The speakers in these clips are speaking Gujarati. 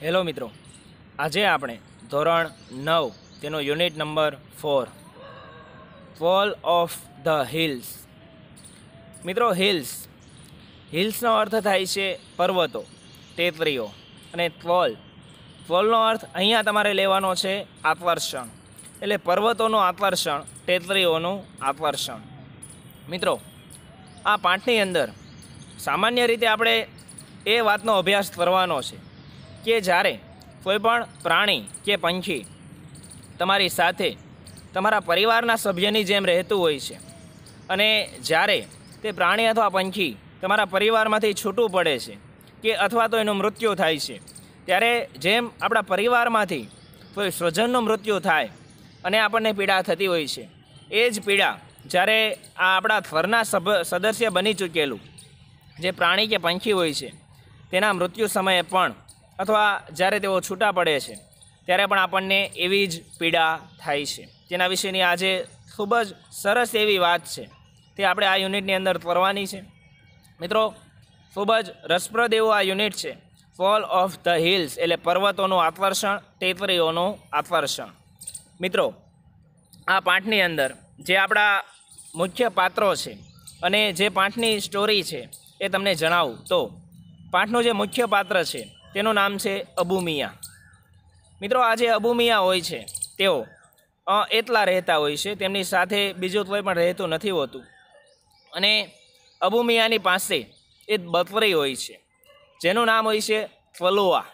હેલો મિત્રો, આજે આપણે ધોરણ 9 તેનો unit number 4 fall of the hills. મિત્રો, હિલ્સનો અર્થ થાય છે પર્વતો, ટેકરીઓ, અને ફોલનો અર્થ અહીંયા તમારે લેવાનો છે આકર્ષણ, એટલે પર્વતોનું આકર્ષણ, ટેકરીઓનું આકર્ષણ. મિત્રો, આ પાઠની અંદર સામાન્ય રીતે આપણે એ વાતનો અભ્યાસ કરવાનો છે કે જ્યારે કોઈ પણ પ્રાણી કે પંખી તમારી સાથે તમારા પરિવારના સભ્યની જેમ રહેતું હોય છે અને જ્યારે તે પ્રાણી અથવા પંખી તમારા પરિવારમાંથી છૂટું પડે છે કે અથવા તો એનું મૃત્યુ થાય છે, ત્યારે જેમ આપણા પરિવારમાંથી કોઈ સ્વજનનું મૃત્યુ થાય અને આપણને પીડા થતી હોય છે, એ જ પીડા જ્યારે આ આપણા ઘરના સદસ્ય બની ચૂકેલું જે પ્રાણી કે પંખી હોય છે તેના મૃત્યુ સમયે પણ અથવા જ્યારે તેઓ છૂટા પડે છે ત્યારે પણ આપણને એવી જ પીડા થાય છે. તેના વિશેની આજે ખૂબ જ સરસ એવી વાત છે, તે આપણે આ યુનિટની અંદર કરવાની છે. મિત્રો, ખૂબ જ રસપ્રદ એવું આ યુનિટ છે, ફોલ ઓફ ધ હિલ્સ, એટલે પર્વતોનું આકર્ષણ, ટેકરીઓનું આકર્ષણ. મિત્રો, આ પાઠની અંદર જે આપણા મુખ્ય પાત્રો છે અને જે પાઠની સ્ટોરી છે એ તમને જણાવું તો પાઠનું જે મુખ્ય પાત્ર છે તેનું નામ છે અબુ મિયા. મિત્રો, આ જે અબુ મિયા હોય છે તેઓ એટલા રહેતા હોય છે, તેમની સાથે બીજું કોઈ પણ રહેતું નથી હોતું. અને અબુ મિયાની પાસે એક બકરી હોય છે જેનું નામ હોય છે ફલુઆ,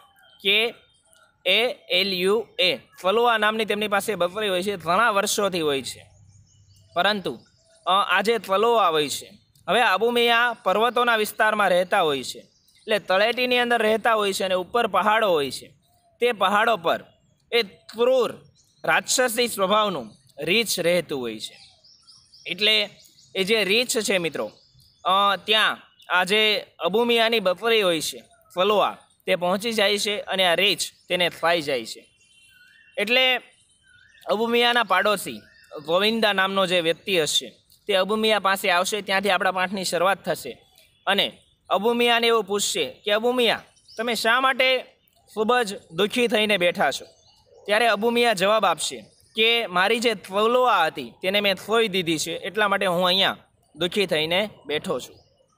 KALUA. ફલુઆ નામની તેમની પાસે બકરી હોય છે, ઘણા વર્ષોથી હોય છે. પરંતુ આ જે ફલુઆ હોય છે, હવે અબુ મિયા પર્વતોના વિસ્તારમાં રહેતા હોય છે, એટલે તળેટીની અંદર રહેતા હોય છે અને ઉપર પહાડો હોય છે. તે પહાડો પર એ ક્રૂર રાક્ષસી સ્વભાવનું રીંછ રહેતું હોય છે. એટલે એ જે રીંછ છે મિત્રો, ત્યાં આ જે અબુ મિયાની બકરી હોય છે ફલુઆ, તે પહોંચી જાય છે અને આ રીંછ તેને ખાઈ જાય છે. એટલે અબુ મિયાના પાડોશી ગોવિંદા નામનો જે વ્યક્તિ હશે તે અબુ મિયા પાસે આવશે, ત્યાંથી આપણા પાઠની શરૂઆત થશે. અને અબુ મિયાને એવું પૂછશે કે અબુ મિયા, તમે શા માટે ખૂબ જ દુઃખી થઈને બેઠા છો? ત્યારે અબુ મિયા જવાબ આપશે કે મારી જે ફલુઆ હતી તેને મેં ખોઈ દીધી છે, એટલા માટે હું અહીંયા દુઃખી થઈને બેઠો છું.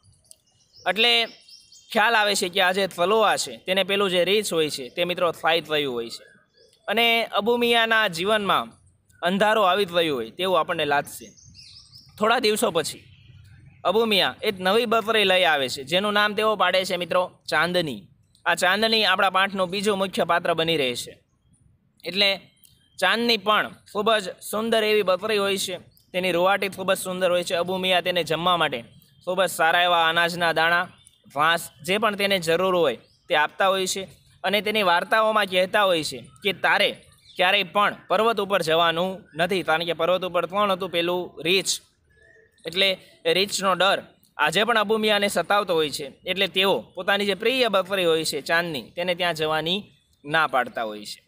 એટલે ખ્યાલ આવે છે કે આ જે ફલુઆ છે તેને પેલું જે રીંછ હોય છે તે મિત્રો ખાઈ થયું હોય છે અને અબુ મિયાના જીવનમાં અંધારો આવી થયું હોય તેવું આપણને લાગશે. થોડા દિવસો પછી અબુ મિયા એક નવી બકરી લઈ આવે છે જેનું નામ તેઓ પાડે છે મિત્રો ચાંદની. આ ચાંદની આપણા પાઠનું બીજું મુખ્ય પાત્ર બની રહે છે. એટલે ચાંદની પણ ખૂબ જ સુંદર એવી બકરી હોય છે, તેની રૂવાટી ખૂબ જ સુંદર હોય છે. અબુ મિયા તેને જમવા માટે ખૂબ જ સારા એવા અનાજના દાણા, ઘાસ, જે પણ તેને જરૂર હોય તે આપતા હોય છે. અને તેની વાર્તાઓમાં કહેતા હોય છે કે તારે ક્યારેય પણ પર્વત ઉપર જવાનું નથી, કારણ કે પર્વત ઉપર કોણ હતું? પેલું રીંછ. એટલે એ રીંછનો ડર આજે પણ અબુ મિયાને સતાવતો હોય છે, એટલે તેઓ પોતાની જે પ્રિય બકરી હોય છે ચાંદની, તેને ત્યાં જવાની ના પાડતા હોય છે.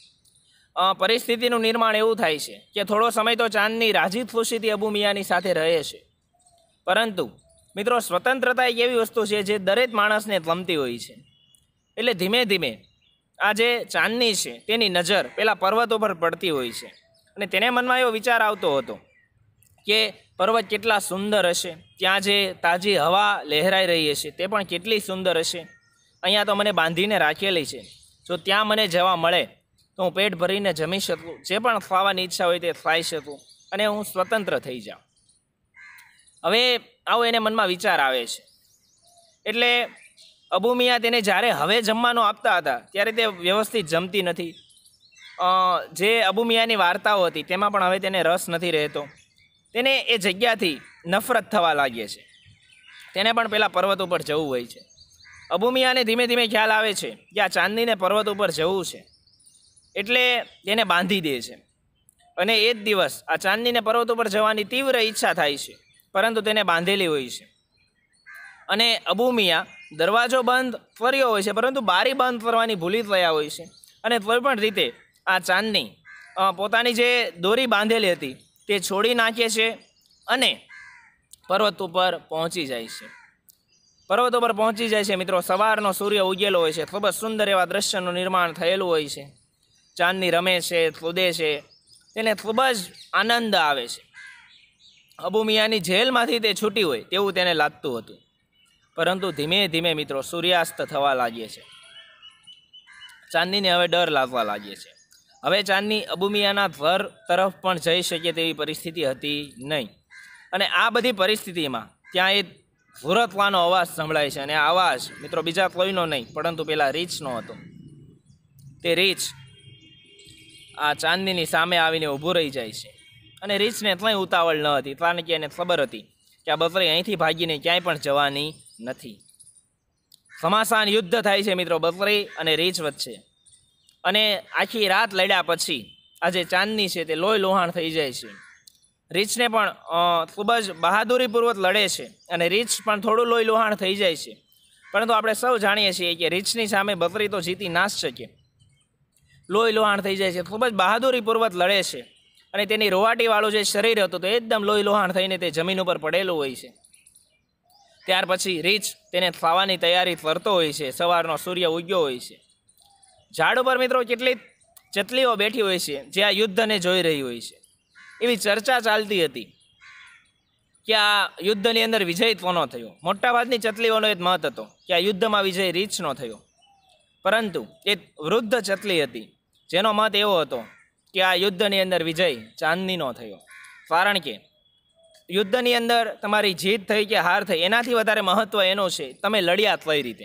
પરિસ્થિતિનું નિર્માણ એવું થાય છે કે થોડો સમય તો ચાંદની રાજી ખુશીથી અબુ મિયાની સાથે રહે છે. પરંતુ મિત્રો, સ્વતંત્રતા એક એવી વસ્તુ છે જે દરેક માણસને ગમતી હોય છે. એટલે ધીમે ધીમે આ જે ચાંદની છે તેની નજર પેલા પર્વતો પર પડતી હોય છે અને તેને મનમાં એવો વિચાર આવતો હતો કે પર્વત કેટલા સુંદર હશે, ત્યાં જે તાજી હવા લહેરાઈ રહી હશે તે પણ કેટલી સુંદર હશે. અહીંયા તો મને બાંધીને રાખેલી છે, જો ત્યાં મને જવા મળે તો હું પેટ ભરીને જમી શકું, જે પણ ખાવાની ઈચ્છા હોય તે ખાઈ શકું અને હું સ્વતંત્ર થઈ જાઉં. હવે આવો એને મનમાં વિચાર આવે છે. એટલે અબુ મિયા તેને જ્યારે હવે જમવાનું આપતા હતા ત્યારે તે વ્યવસ્થિત જમતી નથી. જે અબુ મિયાની વાર્તાઓ હતી તેમાં પણ હવે તેને રસ નથી રહેતો. તેને એ જગ્યાથી નફરત થવા લાગે છે. તેને પણ પેલા પર્વત ઉપર જવું હોય છે. અબુ મિયાને ધીમે ધીમે ખ્યાલ આવે છે કે આ ચાંદનીને પર્વત ઉપર જવું છે, એટલે તેને બાંધી દે છે. અને એ જ દિવસ આ ચાંદનીને પર્વત ઉપર જવાની તીવ્ર ઈચ્છા થાય છે, પરંતુ તેને બાંધેલી હોય છે. અને અબુ મિયા દરવાજો બંધ કર્યો હોય છે, પરંતુ બારી બંધ કરવાની ભૂલી ગયા હોય છે. અને કોઈ પણ રીતે આ ચાંદની પોતાની જે દોરી બાંધેલી હતી તે છોડી નાખે છે અને પર્વત ઉપર પહોંચી જાય છે. પર્વતો પર પહોંચી જાય છે મિત્રો. સવારનો સૂર્ય ઉગેલો હોય છે, ખૂબ જ સુંદર એવા દ્રશ્યનું નિર્માણ થયેલું હોય છે. ચાંદની રમે છે, કૂદે છે, તેને ખૂબ જ આનંદ આવે છે. અબુ મિયાની જેલમાંથી તે છૂટી હોય તેવું તેને લાગતું હતું. પરંતુ ધીમે ધીમે મિત્રો સૂર્યાસ્ત થવા લાગે છે. ચાંદનીને હવે ડર લાગવા લાગે છે. હવે ચાંદની અબુ મિયાના ઘર તરફ પણ જઈ શકે તેવી પરિસ્થિતિ હતી નહીં. અને આ બધી પરિસ્થિતિમાં ત્યાં એક ઘુરતવાનો અવાજ સંભળાય છે. અને આ અવાજ મિત્રો બીજા કોઈનો નહીં પરંતુ પેલા રીંછનો હતો. તે રીંછ આ ચાંદનીની સામે આવીને ઊભું રહી જાય છે. અને રીંછને કંઈ ઉતાવળ ન હતી, કારણ કે એને ખબર હતી કે આ બકરી અહીંથી ભાગીને ક્યાંય પણ જવાની નથી. ઘમાસાન યુદ્ધ થાય છે મિત્રો બકરી અને રીંછ વચ્ચે. અને આખી રાત લડ્યા પછી આ જે ચાંદની છે તે લોહી લોહાણ થઈ જાય છે. રીંછને પણ ખૂબ જ બહાદુરીપૂર્વક લડે છે અને રીંછ પણ થોડું લોહી લોહાણ થઈ જાય છે. પરંતુ આપણે સૌ જાણીએ છીએ કે રીંછની સામે બકરી તો જીતી ના શકે. લોહી લોહાણ થઈ જાય છે, ખૂબ જ બહાદુરીપૂર્વક લડે છે. અને તેની રોવાટીવાળું જે શરીર હતું તો એકદમ લોહી લોહાણ થઈને તે જમીન ઉપર પડેલું હોય છે. ત્યાર પછી રીંછ તેને ખાવાની તૈયારી કરતો હોય છે. સવારનો સૂર્ય ઉગ્યો હોય છે. ઝાડ ઉપર મિત્રો કેટલીક ચતલીઓ બેઠી હોય છે જે આ યુદ્ધને જોઈ રહી હોય છે. એવી ચર્ચા ચાલતી હતી કે આ યુદ્ધની અંદર વિજય કોનો થયો. મોટાભાગની ચતલીઓનો એક મત હતો કે આ યુદ્ધમાં વિજય રીંછનો થયો. પરંતુ એક વૃદ્ધ ચતલી હતી જેનો મત એવો હતો કે આ યુદ્ધની અંદર વિજય ચાંદનીનો થયો. કારણ કે યુદ્ધની અંદર તમારી જીત થઈ કે હાર થઈ એનાથી વધારે મહત્ત્વ એનું છે તમે લડ્યા કઈ રીતે.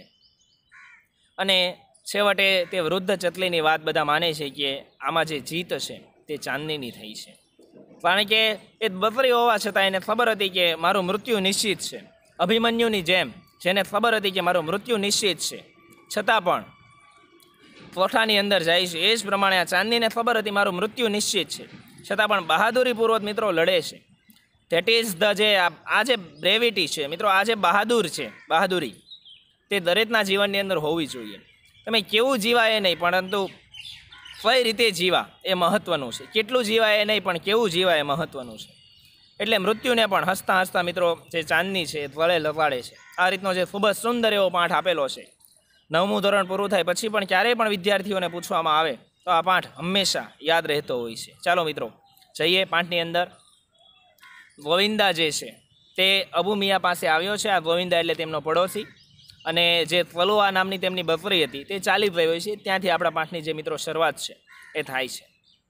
અને છેવટે તે વૃદ્ધ ચતલીની વાત બધા માને છે કે આમાં જે જીત છે તે ચાંદનીની થઈ છે. કારણ કે એ બકરી હોવા છતાં એને ખબર હતી કે મારું મૃત્યુ નિશ્ચિત છે. અભિમન્યુની જેમ જેને ખબર હતી કે મારું મૃત્યુ નિશ્ચિત છે છતાં પણ કોઠાની અંદર જાય છે. એ જ પ્રમાણે આ ચાંદનીને ખબર હતી મારું મૃત્યુ નિશ્ચિત છે છતાં પણ બહાદુરીપૂર્વક મિત્રો લડે છે. ધેટ ઇઝ ધ જે આ જે બ્રેવિટી છે મિત્રો, આ જે બહાદુર છે, બહાદુરી તે દરેકના જીવનની અંદર હોવી જોઈએ. તમે કેવું જીવાય એ નહીં પરંતુ કઈ રીતે જીવા એ મહત્ત્વનું છે. કેટલું જીવાય એ નહીં પણ કેવું જીવાય એ મહત્ત્વનું છે. એટલે મૃત્યુને પણ હસતા હસતા મિત્રો જે ચાંદની છે એ ગળે લગાડે છે. આ રીતનો જે ખૂબ જ સુંદર એવો પાઠ આપેલો છે. 9મું ધોરણ પૂરું થાય પછી પણ ક્યારેય પણ વિદ્યાર્થીઓને પૂછવામાં આવે તો આ પાઠ હંમેશા યાદ રહેતો હોય છે. ચાલો મિત્રો જઈએ પાઠની અંદર. ગોવિંદા જે છે તે અબુ મિયા પાસે આવ્યો છે. આ ગોવિંદા એટલે તેમનો પડોશી. અને જે તલુઆ નામની તેમની બકરી હતી તે ચાલી રહી હોય છે. ત્યાંથી આપણા પાઠની જે મિત્રો શરૂઆત છે એ થાય છે.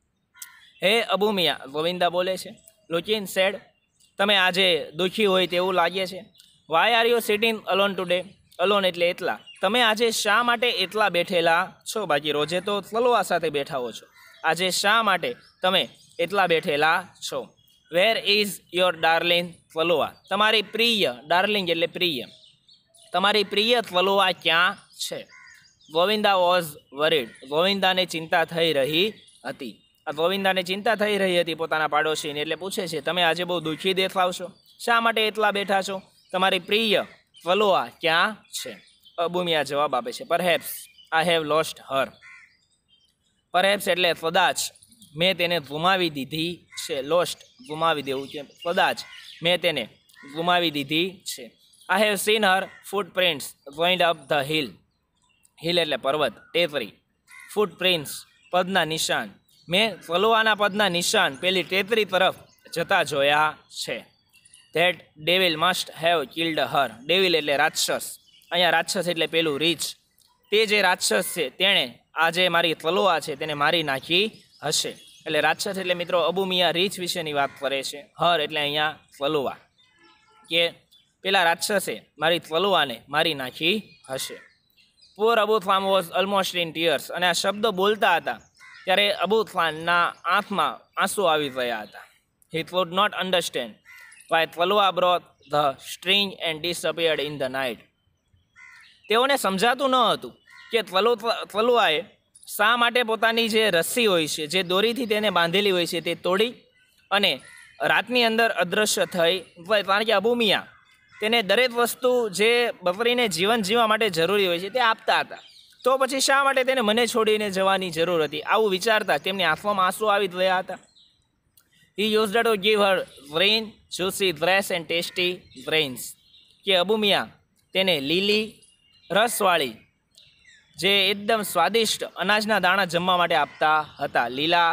હે અબુ મિયા, ગોવિંદા બોલે છે, લુકિન સેડ, તમે આજે દુઃખી હોય તેવું લાગે છે. Why are you sitting alone today? Alone એટલે એટલા. તમે આજે શા માટે એટલા બેઠેલા છો? બાકી રોજે તો તલુઆ સાથે બેઠા હો છો. આજે શા માટે તમે એટલા બેઠેલા છો? Where is your darling Talua? તમારી પ્રિય, ડાર્લિંગ એટલે પ્રિય, તમારી પ્રિય તલુઆ ક્યાં છે? Govinda was worried. ગોવિંદાને ચિંતા થઈ રહી હતી. આ ગોવિંદાને ચિંતા થઈ રહી હતી પોતાના પાડોશીને. એટલે પૂછે છે તમે આજે બહુ દુઃખી દેખાવશો, શા માટે એટલા બેઠા છો? તમારી પ્રિય તલુઆ ક્યાં છે? અબુ મિયા જવાબ આપે છે, perhaps I have lost her. Perhaps એટલે કદાચ મેં તેને ગુમાવી દીધી છે. લોસ્ટ ગુમાવી દેવું કે કદાચ મેં તેને ગુમાવી દીધી છે. I have seen her footprints going up the hill. Hill એટલે પર્વત, ટેકરી. ફૂટપ્રિન્ટ્સ પદના નિશાન. મેં તલુઆના પદના નિશાન પેલી ટેકરી તરફ જતા જોયા છે. That devil must have killed her. Devil એટલે રાક્ષસ. અહીંયા રાક્ષસ એટલે પેલું રીંછ. તે જે રાક્ષસ છે તેણે આ જે મારી તલુઆ છે તેને મારી નાખી હશે. એટલે રાક્ષસ એટલે મિત્રો અબુ મિયા રીંછ વિશેની વાત કરે છે. હર એટલે અહીંયા તલુઆ, કે પેલા રાક્ષસે મારી તલુઆને મારી નાખી હશે. Poor Abu Khan was almost in tears. અને આ શબ્દો બોલતા હતા ત્યારે અબુ ખાનના આંખમાં આંસુ આવી ગયા હતા. He could not understand why Talua brought the string and disappeared in the night. તેઓને સમજાતું ન હતું કે તલુઆએ શા માટે પોતાની જે રસ્સી હોય છે, જે દોરીથી તેને બાંધેલી હોય છે તે તોડી અને રાતની અંદર અદૃશ્ય થઈ. કારણ કે અબુ મિયા તેને દરેક વસ્તુ જે બકરીને જીવન જીવવા માટે જરૂરી હોય છે તે આપતા હતા. તો પછી શા માટે તેને મને છોડીને જવાની જરૂર હતી? આવું વિચારતા તેમની આંખોમાં આંસુ આવી ગયા હતા. He used to give her green juicy grass and tasty grains. કે અબુ મિયા તેને લીલી રસવાળી જે એકદમ સ્વાદિષ્ટ અનાજના દાણા જમવા માટે આપતા હતા.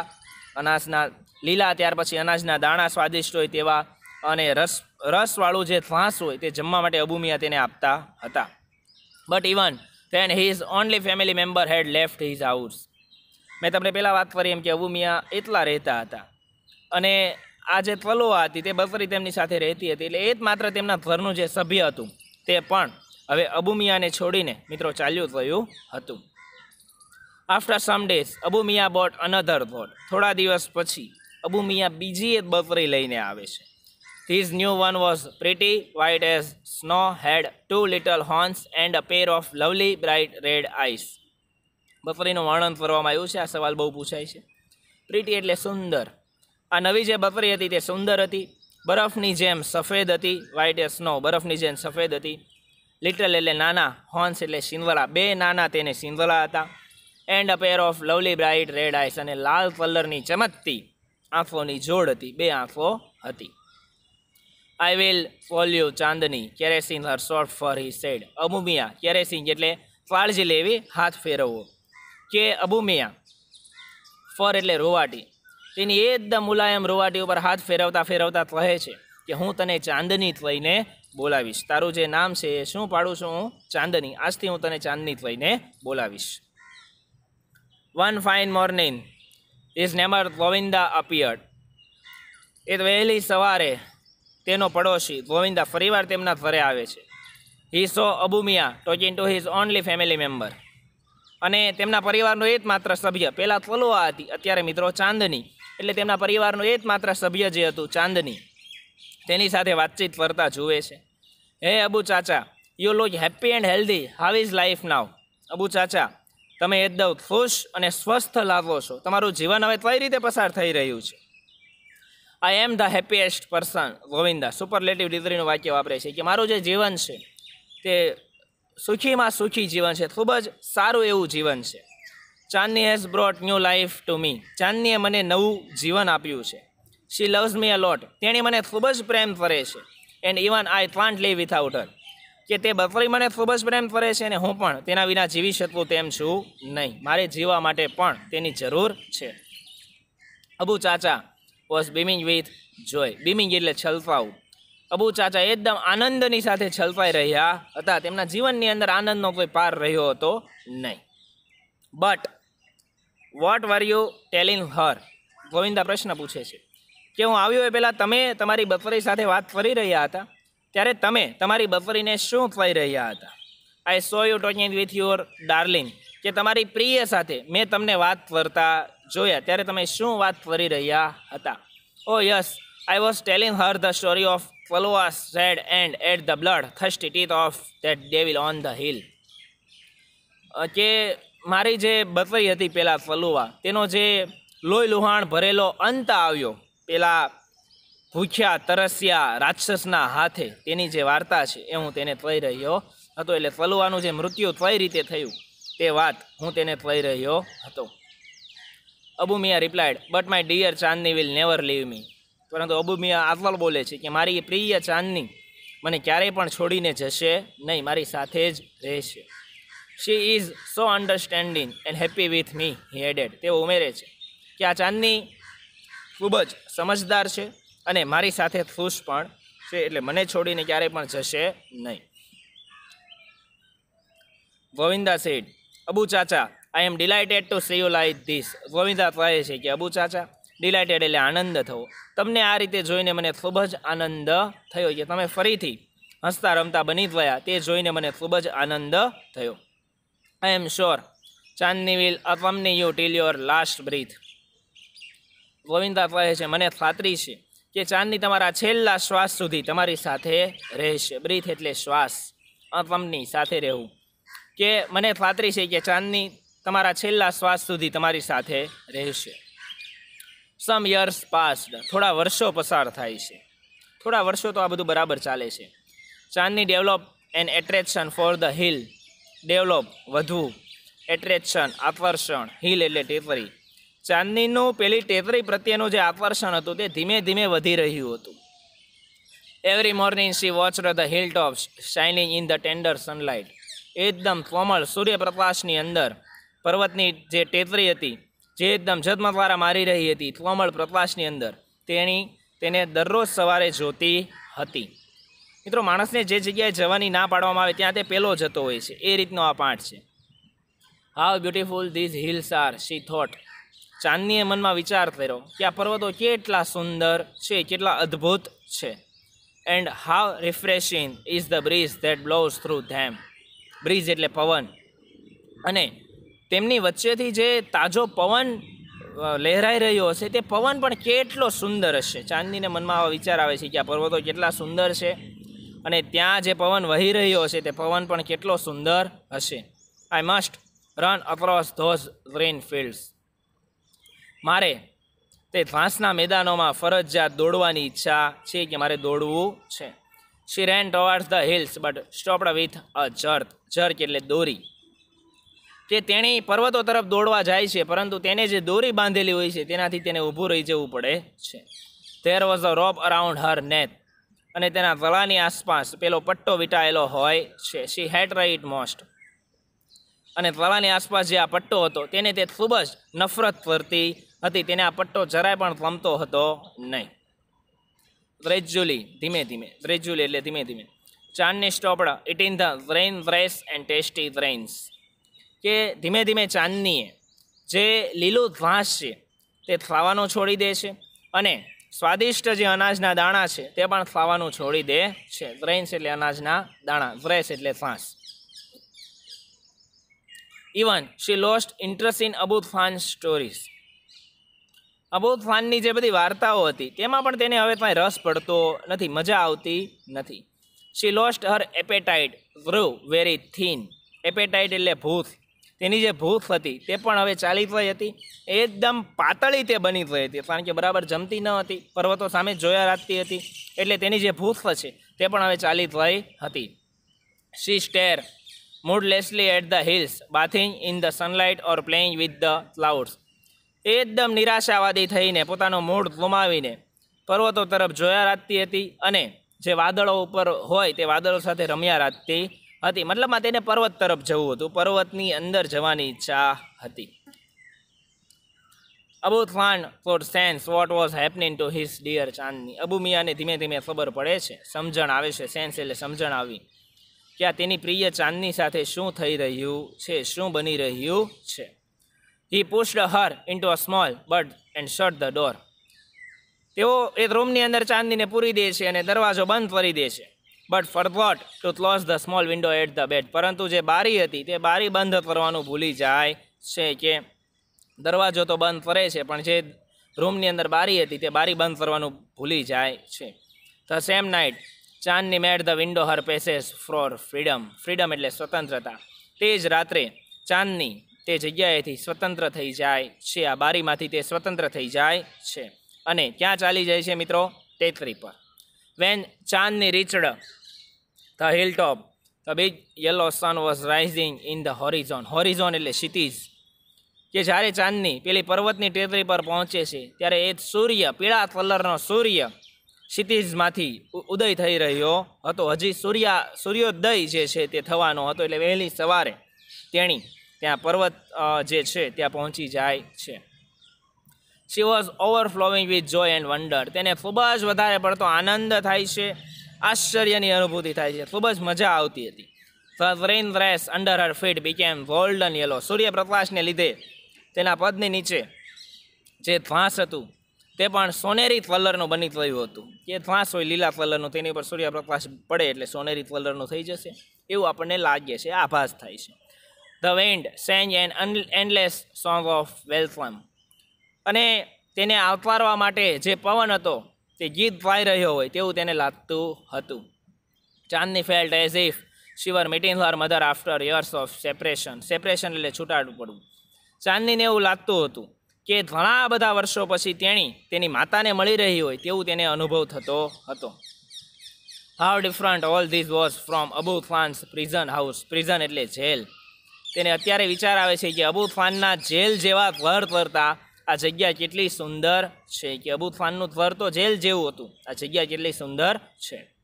લીલા ત્યાર પછી અનાજના દાણા સ્વાદિષ્ટ હોય તેવા અને રસવાળું જે ઘાસ હોય તે જમવા માટે અબુ મિયા તેને આપતા હતા. But even then his only family member had left his house. મેં તમને પહેલાં વાત કરી એમ કે અબુ મિયા એટલા રહેતા હતા અને આ જે તલોઆ હતી તે બકરી તેમની સાથે રહેતી હતી, એટલે એ જ માત્ર તેમના ઘરનું જે સભ્ય હતું તે પણ હવે અબુ મિયાને છોડીને મિત્રો ચાલ્યું થયું હતું. After some days Abu Miya bought another goat. થોડા દિવસ પછી અબુ મિયા બીજી એક બકરી લઈને આવે છે. His new one was pretty white as snow, had 2 little horns and a pair of lovely bright red eyes. બકરીનું વર્ણન કરવામાં આવ્યું છે. આ સવાલ બહુ પૂછાય છે. પ્રીટી એટલે સુંદર. આ નવી જે બકરી હતી તે સુંદર હતી, બરફની જેમ સફેદ હતી. વ્હાઇટ એઝ સ્નો, બરફની જેમ સફેદ હતી. લિટલ એટલે નાના, હોર્ન્સ એટલે સિંદવલા, 2 નાના તેને સિંદવલા હતા. And a pair of lovely bright red eyes, અને લાલ કલરની ચમકતી આંખોની જોડ હતી, 2 આંખો હતી. I will call you Chandni, caressing her short fur he said. Abu Miya, caressing એટલે કાળજી લેવી, હાથ ફેરવવો. કે અબુ મિયા, ફર એટલે રોવાટી, તેની એકદમ મુલાયમ રોવાટી ઉપર હાથ ફેરવતા ફેરવતા કહે છે કે હું તને ચાંદની થઈને બોલાવીશ. તારું જે નામ છે એ શું પાડું છું હું? ચાંદની. આજથી હું તને ચાંદની થઈને બોલાવીશ. One fine morning, his neighbor Govinda appeared. એ વહેલી સવારે તેનો પડોશી ગોવિંદા ફરીવાર તેમના ઘરે આવે છે. He saw Abu Miya talking to his only family member. અને તેમના પરિવારનો એક માત્ર સભ્ય, પહેલાં તલોઆ હતી, અત્યારે મિત્રો ચાંદની, એટલે તેમના પરિવારનું એક માત્ર સભ્ય જે હતું ચાંદની, તેની સાથે વાતચીત કરતા જુએ છે. Hey Abu Chacha, you look happy and healthy, how is life now. Abu Chacha, તમે એકદમ ખુશ અને સ્વસ્થ લાગો છો. તમારું જીવન હવે કઈ રીતે પસાર થઈ રહ્યું છે? I am the happiest person. Govinda superlative ડિગ્રીનું વાક્ય વાપરે છે કે મારું જે જીવન છે તે સુખીમાં સુખી જીવન છે, ખૂબ જ સારું એવું જીવન છે. Chandni has brought new life to me. ચાંદનીએ મને નવું જીવન આપ્યું છે. She loves me a lot. તેણી મને ખૂબ જ પ્રેમ કરે છે. And even I can't live without her. કે તે બકરી મને ખૂબ જ પ્રેમ કરે છે અને હું પણ તેના વિના જીવી શકું તેમ છું નહીં. મારે જીવવા માટે પણ તેની જરૂર છે. Abu Chacha was beaming with joy. Beaming એટલે છલકાવું. અબુ ચાચા એકદમ આનંદની સાથે છલકાઈ રહ્યા હતા. તેમના જીવનની અંદર આનંદનો કોઈ પાર રહ્યો હતો નહીં. But what were you telling her. Govinda પ્રશ્ન પૂછે છે કે હું આવ્યો એ પહેલાં તમે તમારી બકરી સાથે વાત કરી રહ્યા હતા, ત્યારે તમે તમારી બકરીને શું કહી રહ્યા હતા? I saw you talking with your darling. કે તમારી પ્રિય સાથે મેં તમને વાત કરતા જોયા, ત્યારે તમે શું વાત કરી રહ્યા હતા? Oh yes, I was telling her the story of ફલોઆસ sad end at the blood thirsty teeth of that devil on the hill. કે મારી જે બકરી હતી પેલા ફલુઆ, તેનો જે લોહી લુહાણ ભરેલો અંત આવ્યો પેલા ભૂખ્યા તરસ્યા રાક્ષસના હાથે, તેની જે વાર્તા છે એ હું તેને કહી રહ્યો હતો. એટલે ફલુઆનું જે મૃત્યુ કઈ રીતે થયું તે વાત હું તેને કહી રહ્યો હતો. Abu Miya replied, but my dear Chandni will never leave me. પરંતુ અબુ મિયા આટલું બોલે છે કે મારી પ્રિય ચાંદની મને ક્યારેય પણ છોડીને જશે નહીં, મારી સાથે જ રહેશે. She is so understanding and happy with me, he added. તેઓ ઉમેરે છે કે આ ચાંદની ખૂબ જ સમજદાર છે અને મારી સાથે ખુશ પણ છે, એટલે મને છોડીને ક્યારેય પણ જશે નહીં. Govinda said, Abu Chacha, I am delighted to see you like this. Govinda કહે છે કે અબુ ચાચા, ડિલાઇટેડ એટલે આનંદ થવો. તમને આ રીતે જોઈને મને ખૂબ જ આનંદ થયો, કે તમે ફરીથી હસતા રમતા બની ગયા તે જોઈને મને ખૂબ જ આનંદ થયો. I am sure Chandni will accompany you till your last breath. Govinda કહે છે મને ખાતરી છે કે ચાંદની તમારા છેલ્લા શ્વાસ સુધી તમારી સાથે રહેશે. બ્રીથ એટલે શ્વાસ, અકમ્પની સાથે રહેવું. કે મને ખાતરી છે કે ચાંદની તમારા છેલ્લા શ્વાસ સુધી તમારી સાથે રહેશે. Some years passed. થોડા વર્ષો પસાર થાય છે. થોડા વર્ષો તો આ બધું બરાબર ચાલે છે. Chandni develop an attraction for the hill. Develop વધવું, એટ્રેક્શન આકર્ષણ, હિલ એટલે ટેકરી. ચાંદનીનું પેલી ટેકરી પ્રત્યેનું જે આકર્ષણ હતું તે ધીમે ધીમે વધી રહ્યું હતું. Every morning she watched the hill tops shining in the tender sunlight. એકદમ કોમળ સૂર્યપ્રકાશની અંદર પર્વતની જે ટેકરી હતી જે એકદમ ઝગમગવારા મારી રહી હતી કોમળ પ્રકાશની અંદર તેને દરરોજ સવારે જોતી હતી. મિત્રો, માણસને જે જગ્યાએ જવાની ના પાડવામાં આવે ત્યાં તે પહેલો જતો હોય છે. એ રીતનો આ પાઠ છે. How beautiful these hills are she thought. ચાંદનીએ મનમાં વિચાર કર્યો કે આ પર્વતો કેટલા સુંદર છે, કેટલા અદ્ભુત છે. And how refreshing is the breeze that blows through them. Breeze એટલે પવન, અને તેમની વચ્ચેથી જે તાજો પવન લહેરાઈ રહ્યો હશે તે પવન પણ કેટલો સુંદર હશે. ચાંદનીને મનમાં આવા વિચાર આવે છે કે આ પર્વતો કેટલા સુંદર છે અને ત્યાં જે પવન વહી રહ્યો હશે તે પવન પણ કેટલો સુંદર હશે. I must run across those green fields. મારે તે ઘાસના મેદાનોમાં ફરજિયાત દોડવાની ઈચ્છા છે કે મારે દોડવું છે. She ran towards the hills but stopped with a jerk. Jerk એટલે દોરી. કે તેણી પર્વતો તરફ દોડવા જાય છે, પરંતુ તેને જે દોરી બાંધેલી હોય છે તેનાથી તેને ઊભું રહી જવું પડે છે. There was a rope around her neck. અને તેના ગળાની આસપાસ પેલો પટ્ટો વીંટાયેલો હોય છે. She hate it most. અને ગળાની આસપાસ જે આ પટ્ટો હતો તેને તે ખૂબ જ નફરત કરતી હતી. તેને આ પટ્ટો જરાય પણ ગમતો હતો નહીં. ગ્રેજ્યુઅલી, ધીમે ધીમે. ગ્રેજ્યુઅલી એટલે ધીમે ધીમે. Chandni stopped eating the green grass and tasty grains. કે ધીમે ધીમે ચાંદનીએ જે લીલું ઘાસ છે તે ખાવાનું છોડી દે છે, અને સ્વાદિષ્ટ જે અનાજના દાણા છે તે પણ ખાવાનું છોડી દે છે. ગ્રેન્સ એટલે અનાજના દાણા, ગ્રેસ એટલે ઘાસ. Even she lost interest in Abu Khan stories. અબુ ખાનની જે બધી વાર્તાઓ હતી તેમાં પણ તેને હવે કાંઈ રસ પડતો નથી, મજા આવતી નથી. She lost her appetite grow very thin. Appetite એટલે ભૂખ. તેની જે ભૂખ હતી તે પણ હવે ચાલી ગઈ હતી. એકદમ પાતળી તે બની ગઈ હતી, કારણ કે બરાબર જમતી ન હતી, પર્વતો સામે જોયા રાખતી હતી, એટલે તેની જે ભૂખ છે તે પણ હવે ચાલી ગઈ હતી. She stare moodlessly at the hills bathing in the sunlight or playing with the clouds. એકદમ નિરાશાવાદી થઈને પોતાનો મૂડ ગુમાવીને પર્વતો તરફ જોયા રાખતી હતી, અને જે વાદળો ઉપર હોય તે વાદળો સાથે રમ્યા રાખતી હતી. મતલબમાં તેને પર્વત તરફ જવું હતું, પર્વતની અંદર જવાની ઈચ્છા હતી. Abu Khan could sense what was happening to his dear ચાંદની. અબુ મિયાને ધીમે ધીમે ખબર પડે છે, સમજણ આવે છે. સેન્સ એટલે સમજણ આવી કે આ તેની પ્રિય ચાંદની સાથે શું થઈ રહ્યું છે, શું બની રહ્યું છે. He pushed her into a small bed and shut the door. તેઓ એક રૂમની અંદર ચાંદનીને પૂરી દે છે અને દરવાજો બંધ કરી દે છે. But forgot to close the small window at the bed. પરંતુ જે બારી હતી તે બારી બંધ કરવાનું ભૂલી જાય છે. કે દરવાજો તો બંધ કરે છે પણ જે રૂમની અંદર બારી હતી તે બારી બંધ કરવાનું ભૂલી જાય છે. The same night Chandni made the window her passage for freedom. Freedom એટલે સ્વતંત્રતા. તે જ રાત્રે ચાંદની તે જગ્યાએથી સ્વતંત્ર થઈ જાય છે. આ બારીમાંથી તે સ્વતંત્ર થઈ જાય છે અને ક્યાં ચાલી જાય છે મિત્રો? ટેકરી પર. When Chandni reached the hilltop, the big yellow sun was rising in the horizon. Horizon એટલે ક્ષિતિજ. કે જ્યારે ચાંદની પેલી પર્વતની ટેકરી પર પહોંચે છે ત્યારે એક સૂર્ય, પીળા કલરનો સૂર્ય ક્ષિતિજમાંથી ઉદય થઈ રહ્યો હતો. હજી સૂર્યોદય જે છે તે થવાનો હતો, એટલે વહેલી સવારે તેણી ત્યાં પર્વત જે છે ત્યાં પહોંચી જાય છે. She was overflowing with joy and wonder. તેને ખૂબ જ વધારે પડતો આનંદ થાય છે, આશ્ચર્યની અનુભૂતિ થાય છે, ખૂબ જ મજા આવતી હતી. The green grass under her feet became golden yellow. સૂર્યપ્રકાશને લીધે તેના પદની નીચે જે ઘાસ હતું તે પણ સોનેરી કલરનું બની ગયું હતું. કે ઘાસ હોય લીલા કલરનું, તેની પર સૂર્યપ્રકાશ પડે એટલે સોનેરી કલરનું થઈ જશે, એવું આપણને લાગે છે, આભાસ થાય છે. The wind sang an endless song of welcome. અને તેને આવકારવા માટે જે પવન હતો તે ગીત ગાઈ રહ્યો હોય તેવું તેને લાગતું હતું. Chandni felt as if she were meeting her mother after years of separation. Separation એટલે છૂટાડવું પડવું. ચાંદનીને એવું લાગતું હતું કે ઘણા બધા વર્ષો પછી તેની માતાને મળી રહી હોય તેવું તેને અનુભવ થતો હતો. How different all this was from Abu Khan's prison house. Prison એટલે જેલ. તેને અત્યારે વિચાર આવે છે કે અબુ ખાનના જેલ જેવા ઘર કરતાં આ જગ્યા કેટલી સુંદર છે. કે અબુ ખાનનું ઘર તો જેલ જેવું હતું, આ જગ્યા કેટલી સુંદર છે.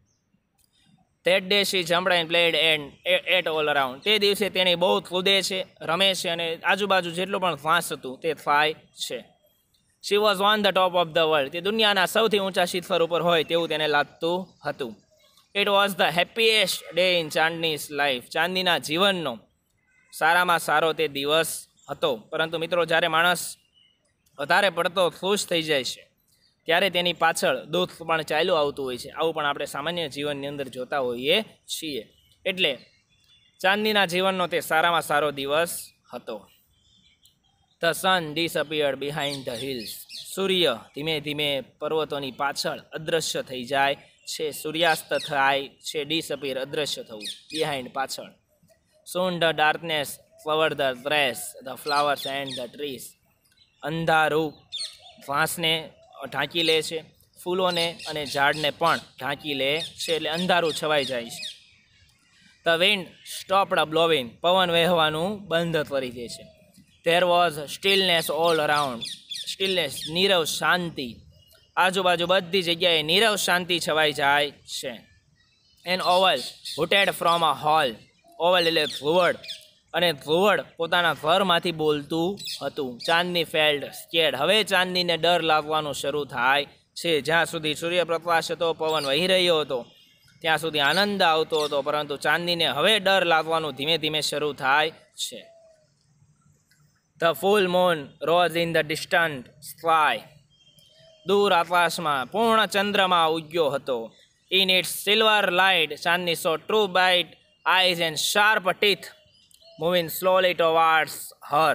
That day she jumped and played and ate all around. તે દિવસે તેણી બહુ કૂદે છે, રમે છે અને આજુબાજુ જેટલું પણ ઘાસ હતું તે થાય છે. She was on the top of the world. તે દુનિયાના સૌથી ઊંચા શિખર ઉપર હોય તેવું તેને લાગતું હતું. It was the happiest day in ચાંદની's life. ચાંદનીના જીવનનો સારામાં સારો તે દિવસ હતો. પરંતુ મિત્રો, જ્યારે માણસ વધારે પડતો ખુશ થઈ જાય છે ત્યારે તેની પાછળ દુઃખ પણ ચાલ્યું આવતું હોય છે. આવું પણ આપણે સામાન્ય જીવનની અંદર જોતા હોઈએ છીએ. એટલે ચાંદનીના જીવનનો તે સારામાં સારો દિવસ હતો. The sun disappeared behind the hills. સૂર્ય ધીમે ધીમે પર્વતોની પાછળ અદૃશ્ય થઈ જાય છે. સૂર્યાસ્ત થાય છે. ડિસઅપિયર અદૃશ્ય થવું, બિહાઇન્ડ પાછળ. Soon the darkness covered the grass, the flowers and the trees. અંધારું ઘાસને ઢાંકી લે છે, ફૂલોને અને ઝાડને પણ ઢાંકી લે છે. એટલે અંધારું છવાઈ જાય છે. The wind stopped blowing. પવન વહેવાનું બંધ કરી દે છે. There was stillness all around. Stillness, Nirav શાંતિ. આજુબાજુ બધી જગ્યાએ નીરવ શાંતિ છવાઈ જાય છે. An owl hooted from a hall. Owl એટલે ધ્રુવડ, અને ધ્રુવડ પોતાના ઘરમાંથી બોલતું હતું. Chandni felt scared. હવે ચાંદનીને ડર લાગવાનું શરૂ થાય છે. જ્યાં સુધી સૂર્યપ્રકાશ હતો, પવન વહી રહ્યો હતો, ત્યાં સુધી આનંદ આવતો હતો. પરંતુ ચાંદનીને હવે ડર લાગવાનું ધીમે ધીમે શરૂ થાય છે. The full moon rose in the distant sky. દૂર આકાશમાં પૂર્ણ ચંદ્રમા ઉગ્યો હતો. In its silver light, Chandni saw true bright eyes and sharp teeth moving slowly towards her.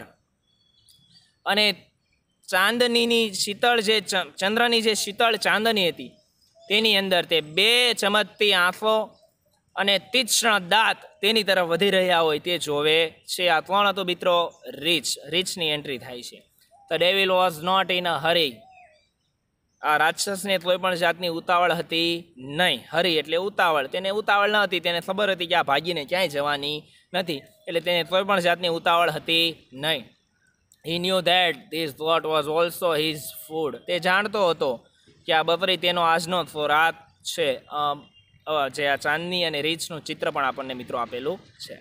અને ચાંદનીની શીતળ જે ચંદ્રની જે શીતળ ચાંદની હતી તેની અંદર તે બે ચમકતી આંખો અને તીક્ષ્ણ દાંત તેની તરફ વધી રહ્યા હોય તે જોવે છે. આ કોણ હતું મિત્રો? રીચની એન્ટ્રી થાય છે. The devil was not in a hurry. આ રાક્ષસને કોઈ પણ જાતની ઉતાવળ હતી નહીં. હરી એટલે ઉતાવળ. તેને ઉતાવળ ન હતી. તેને ખબર હતી કે આ ભાગીને ક્યાંય જવાની નથી. એટલે તેને કોઈ પણ જાતની ઉતાવળ હતી નહીં. He knew that this thought was also his food. તે જાણતો હતો કે આ બપરી તેનો આજનો ખોરાક છે. જે આ ચાંદની અને રીછનું ચિત્ર પણ આપણને મિત્રો આપેલું છે.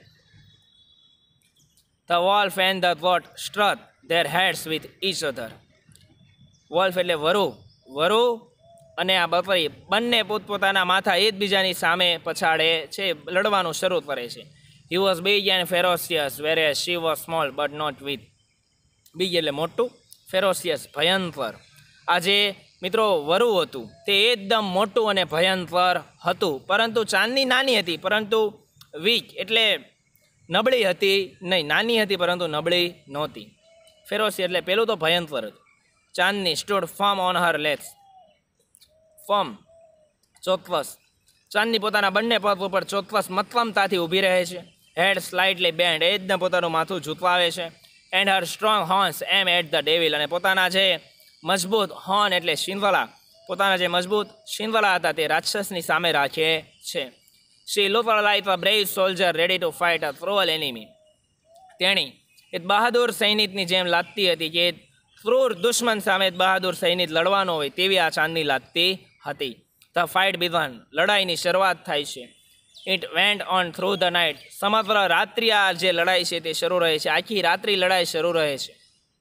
The wolf and the goat struck their heads with each other. wolf એટલે વરુ અને આ બપરી બંને પોતપોતાના માથા એકબીજાની સામે પછાડે છે, લડવાનું શરૂ કરે છે. He was big and ferocious, whereas she was small but not weak. big એટલે મોટું, ferocious ભયંકર. આજે મિત્રો વરુ હતું તે એકદમ મોટું અને ભયંકર હતું, પરંતુ ચાંદની નાની હતી, પરંતુ વીક એટલે નબળી હતી નહીં. નાની હતી પરંતુ નબળી નહોતી. ફેરોસી એટલે પેલું તો ભયંકર હતું. Chandni stood firm on her legs. Firm ચોક્કસ. ચાંદની પોતાના બંને પગ ઉપર ચોક્કસ મક્કમતાથી ઊભી રહે છે. હેડ સ્લાઇટલી બેન્ડ, એકદમ પોતાનું માથું ઝૂકવાવે છે. And her strong horns aim at the devil. અને પોતાના જે મજબૂત હોર્ન એટલે શિંગલા, પોતાના જે મજબૂત શિંગલા હતા તે રાક્ષસની સામે રાખે છે. She looked like a brave soldier ready to fight a cruel enemy. તેણી એક બહાદુર સૈનિકની જેમ લાગતી હતી કે ક્રૂર દુશ્મન સામે બહાદુર સૈનિક લડવાનો હોય તેવી આ ચાંદની લાગતી હતી. The fight began. લડાઈની શરૂઆત થાય છે. It went on through the night. સમગ્ર રાત્રિ આ જે લડાઈ છે તે શરૂ રહે છે. આખી રાત્રિ લડાઈ શરૂ રહે છે.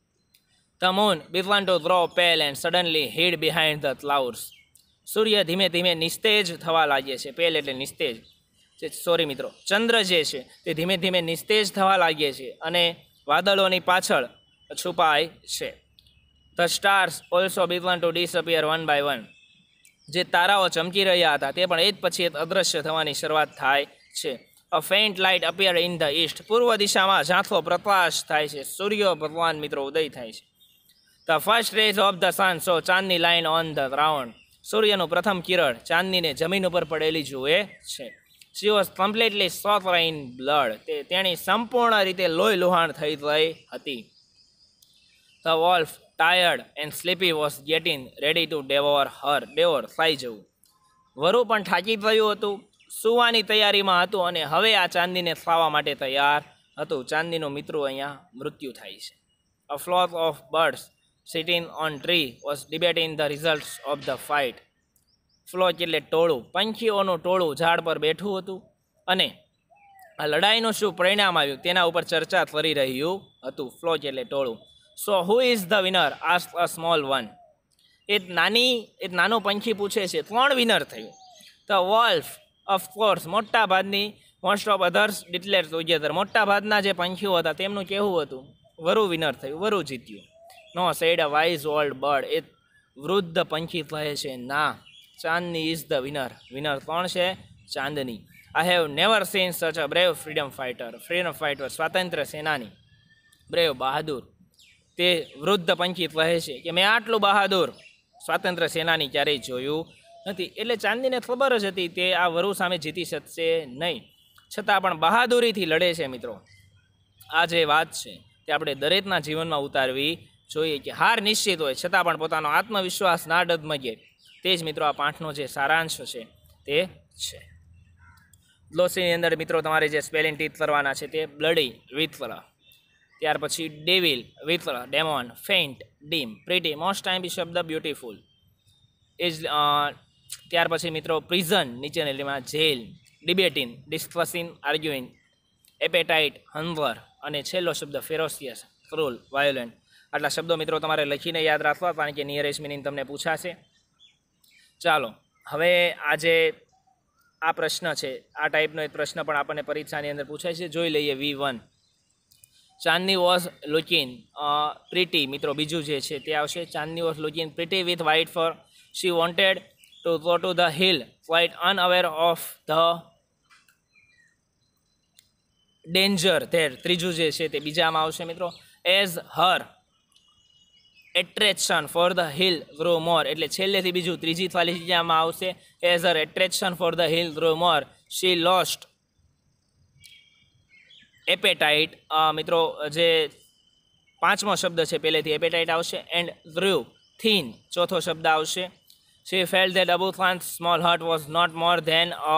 The moon began to grow pale and suddenly hid behind the clouds. સૂર્ય ધીમે ધીમે નિસ્તેજ થવા લાગે છે. પેલ એટલે નિસ્તેજ. સોરી મિત્રો, ચંદ્ર જે છે તે ધીમે ધીમે નિસ્તેજ થવા લાગે છે અને વાદળોની પાછળ છુપાય છે. The stars also began to disappear one by one. જે તારાઓ ચમકી રહ્યા હતા તે પણ એક પછી એક અદૃશ્ય થવાની શરૂઆત થાય છે. A faint light appear in the east. પૂર્વ દિશામાં ઝાંખો પ્રકાશ થાય છે. સૂર્ય ભગવાન મિત્રો ઉદય થાય છે. The first rays of the sun saw Chandni lying on the ground. સૂર્યનું પ્રથમ કિરણ ચાંદનીને જમીન ઉપર પડેલી જુએ છે. She was completely soaked in blood. તેણી સંપૂર્ણ રીતે લોહી લુહાણ થઈ ગઈ હતી. The wolf tired and sleepy was getting ready to devour ખાઈ જવું. વરુ પણ થાકી ગયું હતું, સુવાની તૈયારીમાં હતું અને હવે આ ચાંદીને ખાવા માટે તૈયાર હતું. ચાંદીનું મિત્રો અહીંયા મૃત્યુ થાય છે. A flock of birds sitting on tree was debating the results of the fight. Flock એટલે ટોળું, પંખીઓનું ટોળું ઝાડ પર બેઠું હતું અને આ લડાઈનું શું પરિણામ આવ્યું તેના ઉપર ચર્ચા કરી રહ્યું હતું. ફ્લોક એટલે ટોળું. So who is the winner ask a small one. એક નાનું પંખી પૂછે છે કોણ વિનર થયું. The wolf of course most of others declare together. મોટા ભાગના જે પંખીઓ હતા તેમનું કહેવું હતું વરુ વિનર થયું, વરુ જીત્યું. No said a wise old bird. એ વૃદ્ધ પંખી કહે છે ના, Chandni is the winner. Winner કોણ છે? Chandni. I have never seen such a brave freedom fighter, સ્વાતંત્ર્ય સેનાની, બ્રેવ બહાદુર. તે વૃદ્ધ પંખી કહે છે કે મેં આટલું બહાદુર સ્વાતંત્ર્ય સેનાની ક્યારેય જોયું નથી. એટલે ચાંદનીને ખબર જ હતી તે આ વરુ સામે જીતી શકશે નહીં, છતાં પણ બહાદુરીથી લડે છે. મિત્રો, આ જે વાત છે તે આપણે દરેકના જીવનમાં ઉતારવી જોઈએ કે હાર નિશ્ચિત હોય છતાં પણ પોતાનો આત્મવિશ્વાસ ના ડગમગે. તે જ મિત્રો આ પાઠનો જે સારાંશ છે તે છે. ગ્લોસરીની અંદર મિત્રો તમારે જે સ્પેલિંગ ટીચ કરવાના છે તે બ્લડી વિથલ, ત્યાર પછી ડેવિલ વિથલ, demon, faint, dim, pretty, most time શબ્દ બ્યુટીફુલ ઇઝ. ત્યાર પછી મિત્રો પ્રિઝન નીચેની લીમાં જેલ, debating, discussing, arguing, appetite, hunger અને છેલ્લો શબ્દ ફેરોસિયસ, ક્રૂલ, વાયોલન્ટ. આટલા શબ્દો મિત્રો તમારે લખીને યાદ રાખવા કારણ કે નિયરેસ્ટ મિનિંગ તમને પૂછાશે. ચાલો હવે આજે આ પ્રશ્ન છે, આ ટાઈપનો એક પ્રશ્ન પણ આપણને પરીક્ષાની અંદર પૂછાય છે, જોઈ લઈએ. V1 Chandni was looking pretty. મિત્રો બીજું જે છે તે આવશે. Chandni was looking pretty with white fur. She wanted to go to the hill quite unaware of the danger there. ત્રીજું જે છે તે બીજામાં આવશે મિત્રો. As her attraction for the hill grow more. એટલે છેલ્લેથી બીજું ત્રીજી થાલીમાં આવશે. As her attraction for the hill grow more she lost appetite. મિત્રો જે પાંચમો શબ્દ છે પહેલેથી એપેટાઇટ આવશે. એન્ડ ગ્રુ થીન ચોથો શબ્દ આવશે. She felt that Abu Khan's small hut was not more than a.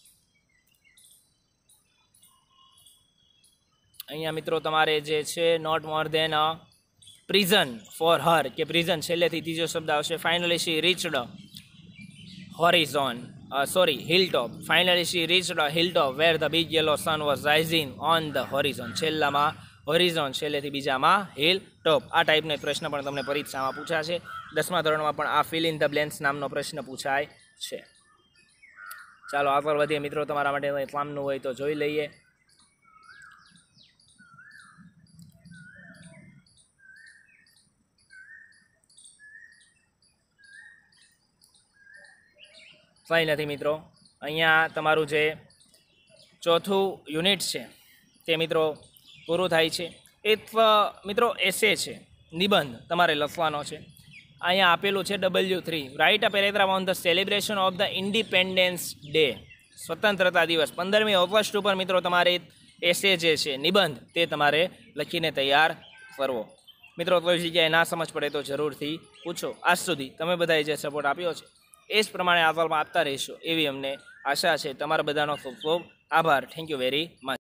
અહીંયા મિત્રો તમારે જે છે not more than a prison for her કે પ્રિઝન છેલ્લેથી ત્રીજો શબ્દ આવશે. Finally she reached horizon hilltop. Finally she reached a hilltop where the big yellow sun was rising on the horizon. છેલ્લામાં હોરિઝોન, છેલ્લેથી બીજામાં હિલ ટોપ. આ ટાઈપનો પ્રશ્ન પણ તમને પરીક્ષામાં પૂછાશે. 10મા ધોરણમાં પણ આ ફિલ ઇન ધ બ્લેન્ક્સ નામનો પ્રશ્ન પૂછાય છે. ચાલો આગળ વધીએ મિત્રો. તમારા માટે કામનું હોય તો જોઈ લઈએ. કંઈ નથી મિત્રો, અહીંયા તમારું જે ચોથું યુનિટ છે તે મિત્રો પૂરું થાય છે. એક મિત્રો એસે છે, નિબંધ તમારે લખવાનો છે. અહીંયા આપેલું છે W3. Write a paragraph on the celebration of the independence day. સ્વતંત્રતા દિવસ 15મી ઓગસ્ટ ઉપર મિત્રો તમારે એસે જે છે નિબંધ તે તમારે લખીને તૈયાર કરવો. મિત્રો કોઈ જગ્યાએ ના સમજ પડે તો જરૂરથી પૂછો. આજ સુધી તમે બધાએ જે સપોર્ટ આપ્યો છે એ જ પ્રમાણે આગળમાં આપતા રહીશો એવી અમને આશા છે. તમારા બધાનો ખૂબ ખૂબ આભાર. Thank you very much.